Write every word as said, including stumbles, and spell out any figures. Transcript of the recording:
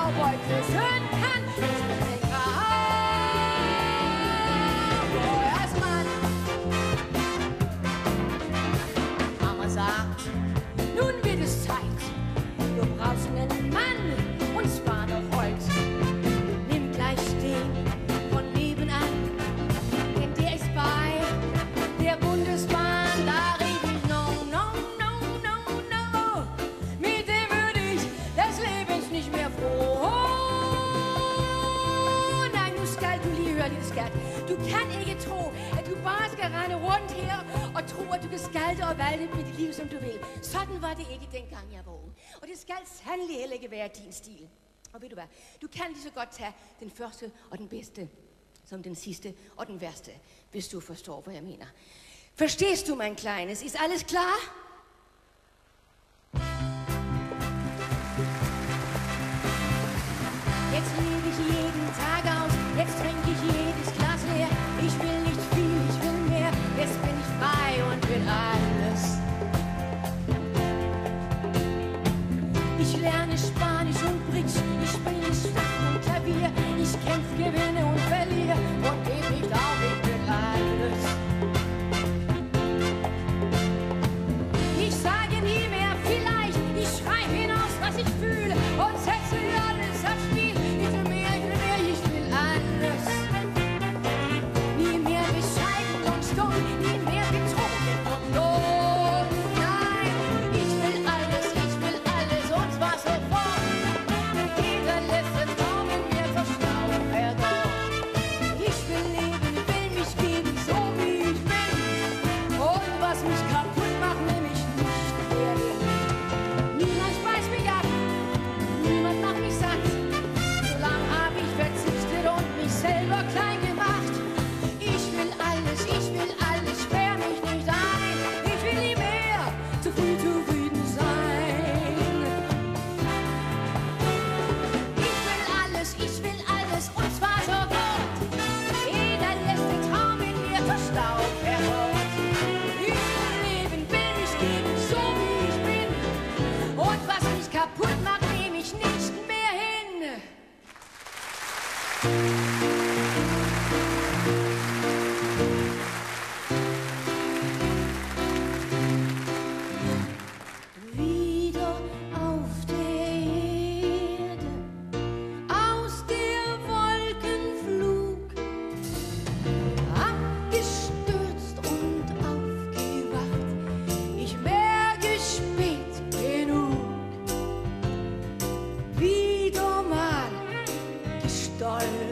Cowboy küssen kann. Ich bin ein Cowboy als Mann. Mama sagt, nun wird es Zeit. Du brauchst einen Mann, und zwar noch heute. Nimm gleich den von nebenan, denn der ist bei der Bundesbahn. Da red ich no, no, no, no, no. Mit dem würde ich des Lebens nicht mehr froh. Nein, du skal, du lige hør lidt skat. Du kan ikke tro, at du bare skal rende rundt her og tro, at du kan skalte og valte med dit liv, som du vil. Sådan var det ikke dengang jeg var ung. Og det skal sandelig heller ikke være din stil. Og ved du hvad, du kan lige så godt tage den første og den bedste, som den sidste og den værste, hvis du forstår, hvad jeg mener. Verstehst du, mein Kleines? Ist alles klar? Jetzt lebe ich jeden Tag aus, jetzt trinke ich jedes Glas leer. Ich will nicht viel, ich will mehr, jetzt bin ich frei und will alles. Ich lerne Spanisch und Bridge, ich spiele Schach und Klavier. Ich kämpf, gewinne und verliere und geb nicht auf, ich will alles. Ich sage nie mehr vielleicht, ich schreibe hinaus, was ich fühle und setze alles aufs Spiel. Ich will mehr, ich will mehr, ich will alles. Nie mehr bescheiden und stumm, nie mehr betrunken und dumm. Nein, ich will alles, ich will alles und zwar sofort. Jeder letzte Traum in mir verstaubt verdorrt. Ich will leben, will mich geben, so wie ich bin. Und was mich kaputt macht, nehm ich nicht mehr hin. Niemand speist mich ab, niemand macht mich satt. So lang hab ich verzichtet und mich selber klein gemacht. Ich will alles, ich will alles, sperr mich nicht ein. Ich will nie mehr zu früh zufrieden sein. Ich will alles, ich will alles und zwar sofort. Jeder letzte Traum in mir verstaubt verdorrt. Ich will leben, will mich geben, so wie ich bin. Und was mich kaputt macht, nehm ich nicht mehr hin. Wieder auf der Erde, aus der Wolkenflug, abgestürzt und aufgewacht. Ich merke spät genug, wieder mal gestolpert.